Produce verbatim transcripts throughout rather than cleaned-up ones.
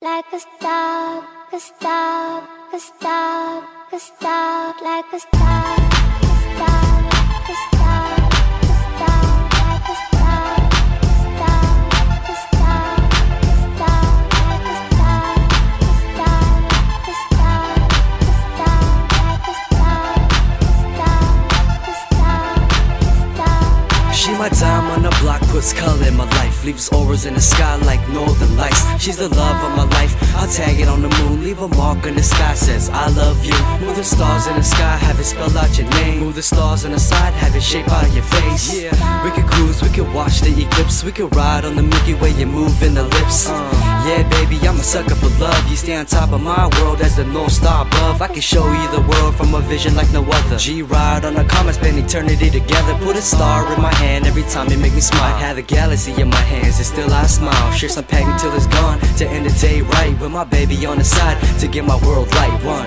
Like a star, a star, a star, a star, like a star, a star, a star, a star, like a star, a star, a star, a star, like a star, a star, a star, a star, like a star, a star, a star. She my dime on the block, puts color in my life, leaves auras in the sky like northern lights. She's the love of my life. I'll tag it on the moon, leave a mark in the sky, says I love you. Move the stars in the sky, have it spell out your name. Move the stars on the side, have it shape out your face. Yeah, we could cruise, we could watch the eclipse, we could ride on the Milky Way and move in the lips. uh, Yeah baby, I'm a sucker for love. You stay on top of my world as the North Star above. I can show you the world from a vision like no other. G-ride on a comet, spend eternity together. Put a star in my hand every time you make me smile. Have the galaxy in my hands and still I smile. Share some pain till it's gone, to end the day right, with my baby on the side to get my world right. One.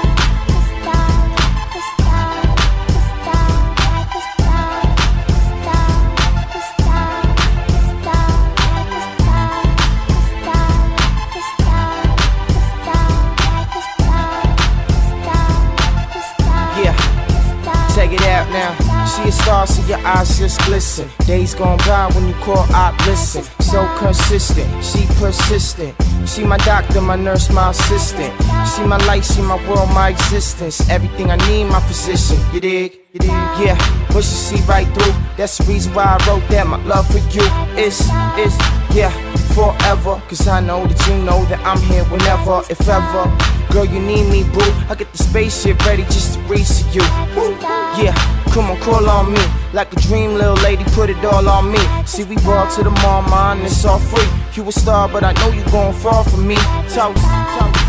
Check it out now. See a star, see your eyes just glisten. Days gone by when you call, I listen. So consistent, she persistent. She my doctor, my nurse, my assistant. She my light, she my world, my existence. Everything I need, my physician. You dig? You dig? Yeah, what you see right through. That's the reason why I wrote that. My love for you is, is, yeah, forever. Cause I know that you know that I'm here whenever, if ever. Girl, you need me, boo. I get the spaceship ready just to reach to you. Woo. Yeah, come on, call on me. Like a dream, little lady, put it all on me. See, we brought to the mall, mine, it's all free. You a star, but I know you gon' fall for me. Toast, toast.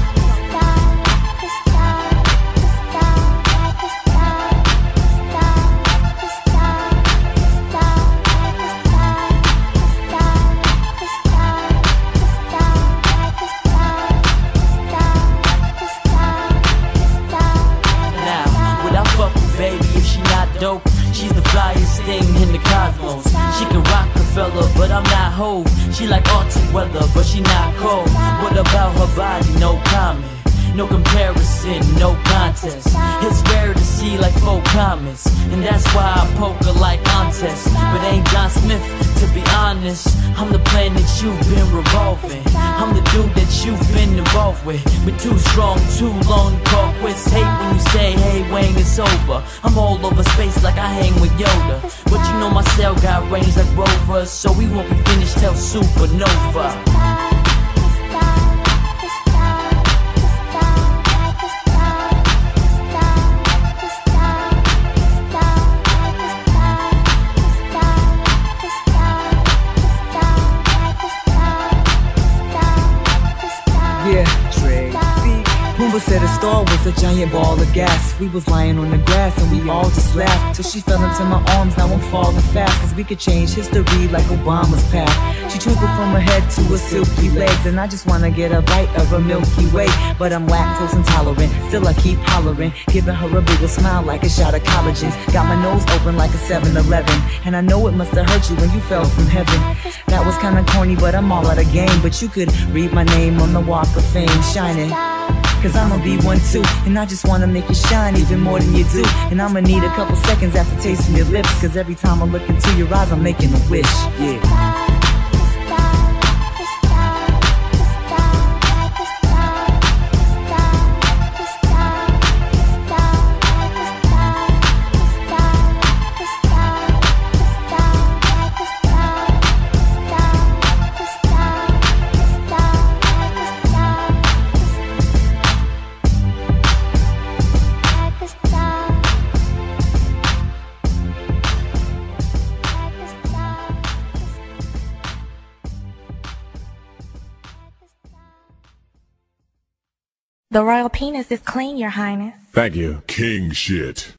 Dope. She's the flyest thing in the cosmos. She can rock a fella, but I'm not Hove. She like Arctic weather, but she not cold. What about her body? No comment. No comparison, no contest. It's rare to see like four comments, and that's why I poke her like contest. But ain't John Smith, to be honest. I'm the planet you've been revolving. I'm the dude that you've been involved with. But too strong, too long to call quits. Hate when you say, hey Wayne, it's over. I'm all over space like I hang with Yoda. But you know my cell got range like rovers, so we won't be finished till supernova. Yeah, Trey. See, Pumbaa said a star was a giant ball of gas. We was lying on the grass and we all just laughed till she fell into my arms. Now I'm falling fast, cause we could change history like Obama's path. She twinkled from her head to her silky legs, and I just wanna get a bite of her Milky Way. But I'm lactose intolerant, still I keep hollering, giving her a bigger smile like a shot of collagen. Got my nose open like a seven eleven, and I know it must've hurt you when you fell from heaven. That was kinda corny, but I'm all out of game. But you could read my name on the Walk of Fame, shining, cause I'ma be one too. And I just wanna make you shine even more than you do. And I'ma need a couple seconds after tasting your lips, cause every time I look into your eyes I'm making a wish, yeah. The royal penis is clean, Your Highness. Thank you. King shit.